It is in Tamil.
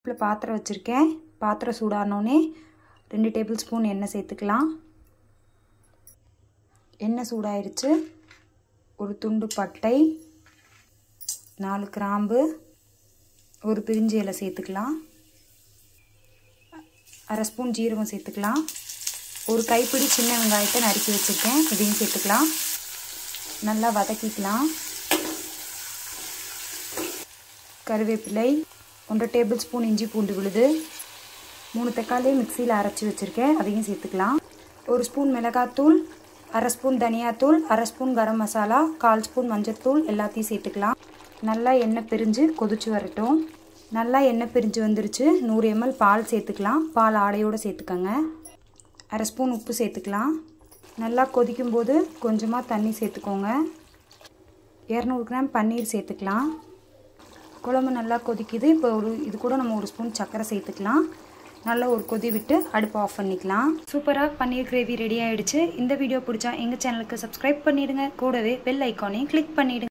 இப்போ பாத்திரம் வச்சுருக்கேன். பாத்திரம் சூடானோடனே 2 டேபிள் ஸ்பூன் எண்ணெய் சேர்த்துக்கலாம். எண்ணெய் சூடாயிருச்சு. ஒரு துண்டு பட்டை, 4 கிராம்பு, ஒரு பிரிஞ்சி இலை சேர்த்துக்கலாம். அரை ஸ்பூன் ஜீரகம் சேர்த்துக்கலாம். ஒரு கைப்பிடி சின்ன வெங்காயத்தை நறுக்கி வச்சுருக்கேன், இதையும் சேர்த்துக்கலாம். நல்லா வதக்கிக்கலாம். கருவேப்பிலை, 1 டேபிள் ஸ்பூன் இஞ்சி பூண்டு விழுது, 3 தக்காளி மிக்சியில் அரைச்சி வச்சுருக்கேன், அதையும் சேர்த்துக்கலாம். 1 ஸ்பூன் மிளகாத்தூள், அரை ஸ்பூன் தனியாத்தூள், அரை ஸ்பூன் கரம் மசாலா, 1/4 ஸ்பூன் மஞ்சள்தூள் எல்லாத்தையும் சேர்த்துக்கலாம். நல்லா எண்ணெய் பிரிஞ்சு கொதிச்சு வரட்டும். நல்லா எண்ணெய் பிரிஞ்சு வந்துருச்சு. 100 ml பால் சேர்த்துக்கலாம். பால் ஆடையோடு சேர்த்துக்கோங்க. அரை ஸ்பூன் உப்பு சேர்த்துக்கலாம். நல்லா கொதிக்கும்போது கொஞ்சமாக தண்ணி சேர்த்துக்கோங்க. 200 கிராம் பன்னீர் சேர்த்துக்கலாம். குழம்பு நல்லா கொதிக்குது. இப்போ இது கூட நம்ம 1 ஸ்பூன் சர்க்கரை சேர்த்துக்கலாம். நல்லா ஒரு கொதி விட்டு அடுப்பு ஆஃப் பண்ணிக்கலாம். சூப்பராக பன்னீர் கிரேவி ரெடி ஆகிடுச்சு. இந்த வீடியோ பிடிச்சா எங்கள் சேனலுக்கு சப்ஸ்கிரைப் பண்ணிவிடுங்க. கூடவே பெல் ஐக்கானையும் கிளிக் பண்ணிவிடுங்க.